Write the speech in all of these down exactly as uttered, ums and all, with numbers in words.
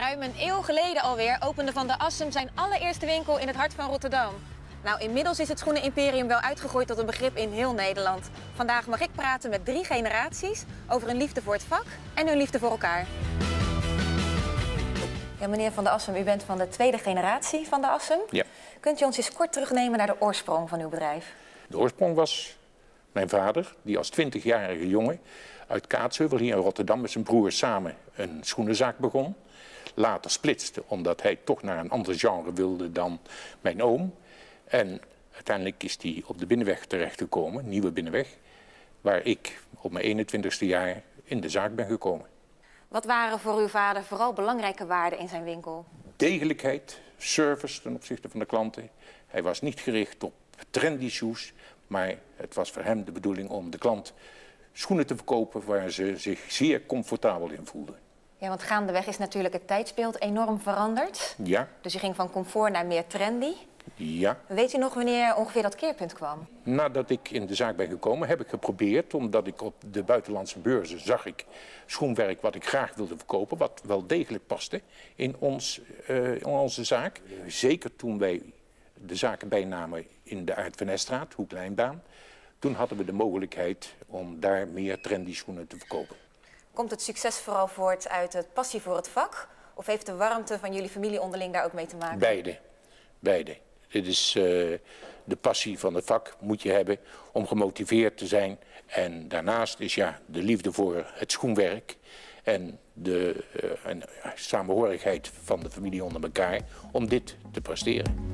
Ruim een eeuw geleden alweer opende Van der Assem zijn allereerste winkel in het hart van Rotterdam. Nou, inmiddels is het schoenenimperium wel uitgegroeid tot een begrip in heel Nederland. Vandaag mag ik praten met drie generaties over hun liefde voor het vak en hun liefde voor elkaar. Ja, meneer Van der Assem, u bent van de tweede generatie Van der Assem. Ja. Kunt u ons eens kort terugnemen naar de oorsprong van uw bedrijf? De oorsprong was mijn vader, die als twintigjarige jongen uit Kaatsheuvel hier in Rotterdam met zijn broer samen een schoenenzaak begon. Later splitste, omdat hij toch naar een ander genre wilde dan mijn oom. En uiteindelijk is hij op de Binnenweg terechtgekomen, Nieuwe Binnenweg, waar ik op mijn eenentwintigste jaar in de zaak ben gekomen. Wat waren voor uw vader vooral belangrijke waarden in zijn winkel? Degelijkheid, service ten opzichte van de klanten. Hij was niet gericht op trendy shoes, maar het was voor hem de bedoeling om de klant schoenen te verkopen waar ze zich zeer comfortabel in voelden. Ja, want gaandeweg is natuurlijk het tijdsbeeld enorm veranderd. Ja. Dus u ging van comfort naar meer trendy. Ja. Weet u nog wanneer ongeveer dat keerpunt kwam? Nadat ik in de zaak ben gekomen heb ik geprobeerd, omdat ik op de buitenlandse beurzen zag ik schoenwerk wat ik graag wilde verkopen, wat wel degelijk paste in, ons, uh, in onze zaak. Zeker toen wij de zaken bijnamen in de Aert van Eststraat, Hoek-Lijnbaan, toen hadden we de mogelijkheid om daar meer trendy schoenen te verkopen. Komt het succes vooral voort uit het passie voor het vak? Of heeft de warmte van jullie familie onderling daar ook mee te maken? Beide. Beide. Dit is uh, de passie van het vak moet je hebben om gemotiveerd te zijn. En daarnaast is ja, de liefde voor het schoenwerk en de uh, en, uh, samenhorigheid van de familie onder elkaar om dit te presteren.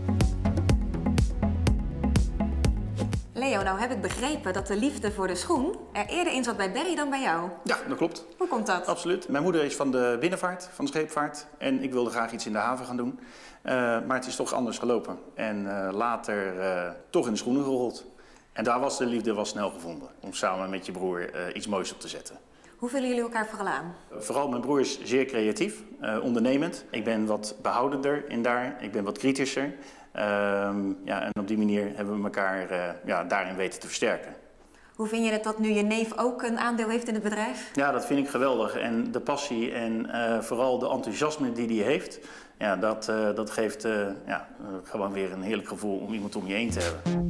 Leo, nou heb ik begrepen dat de liefde voor de schoen er eerder in zat bij Berry dan bij jou. Ja, dat klopt. Hoe komt dat? Absoluut. Mijn moeder is van de binnenvaart, van de scheepvaart. En ik wilde graag iets in de haven gaan doen. Uh, maar het is toch anders gelopen. En uh, later uh, toch in de schoenen gerold. En daar was de liefde wel snel gevonden. Om samen met je broer uh, iets moois op te zetten. Hoe vullen jullie elkaar vooral aan? Uh, vooral mijn broer is zeer creatief, uh, ondernemend. Ik ben wat behoudender in daar. Ik ben wat kritischer. Uh, ja, en op die manier hebben we elkaar uh, ja, daarin weten te versterken. Hoe vind je het dat nu je neef ook een aandeel heeft in het bedrijf? Ja, dat vind ik geweldig. En de passie en uh, vooral de enthousiasme die hij heeft, ja, dat, uh, dat geeft uh, ja, uh, gewoon weer een heerlijk gevoel om iemand om je heen te hebben.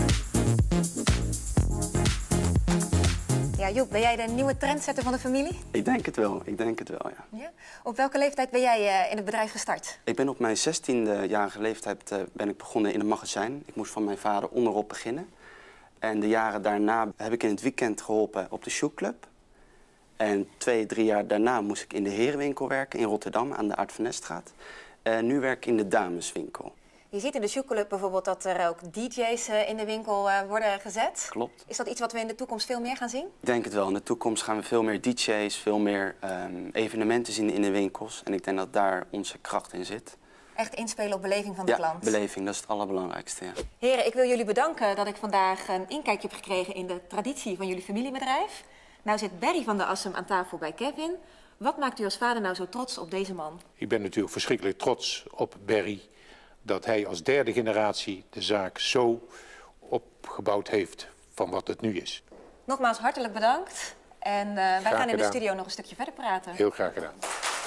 Ja, Joep, ben jij de nieuwe trendsetter van de familie? Ik denk het wel, ik denk het wel, ja. Ja? Op welke leeftijd ben jij uh, in het bedrijf gestart? Ik ben op mijn zestiende-jarige leeftijd uh, ben ik begonnen in een magazijn. Ik moest van mijn vader onderop beginnen. En de jaren daarna heb ik in het weekend geholpen op de Shoeclub. En twee, drie jaar daarna moest ik in de herenwinkel werken in Rotterdam aan de Aert van Eststraat. En nu werk ik in de dameswinkel. Je ziet in de Shoeclub bijvoorbeeld dat er ook D J's in de winkel uh, worden gezet. Klopt. Is dat iets wat we in de toekomst veel meer gaan zien? Ik denk het wel. In de toekomst gaan we veel meer D J's, veel meer um, evenementen zien in de winkels. En ik denk dat daar onze kracht in zit. Echt inspelen op beleving van de ja, klant? beleving, dat is het allerbelangrijkste, ja. Heren, ik wil jullie bedanken dat ik vandaag een inkijkje heb gekregen in de traditie van jullie familiebedrijf. Nou zit Berry van der Assem aan tafel bij Kevin. Wat maakt u als vader nou zo trots op deze man? Ik ben natuurlijk verschrikkelijk trots op Berry, dat hij als derde generatie de zaak zo opgebouwd heeft van wat het nu is. Nogmaals hartelijk bedankt. En uh, wij gaan gedaan. in de studio nog een stukje verder praten. Heel graag gedaan.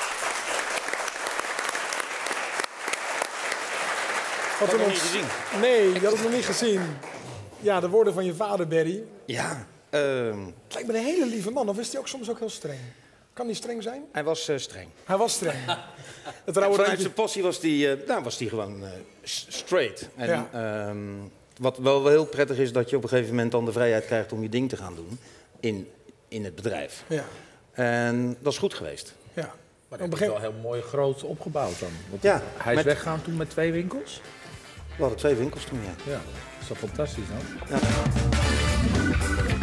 Had je nog niet gezien? Nee, je had het nog niet gezien. Ja, de woorden van je vader, Berry. Ja. Uh... Het lijkt me een hele lieve man, of is hij ook soms ook heel streng? Kan hij streng zijn? Hij was uh, streng. Hij was streng. Het ja, vanuit randje... zijn passie was hij uh, nou, was die gewoon uh, straight. En, ja. uh, wat wel, wel heel prettig is, dat je op een gegeven moment dan de vrijheid krijgt om je ding te gaan doen in, in het bedrijf. Ja. En dat is goed geweest. Ja. Maar dat is wel heel mooi groot opgebouwd dan. Want ja, hij is met... weggegaan toen met twee winkels? We hadden twee winkels toen, ja. Ja, dat is toch fantastisch, dan? Ja.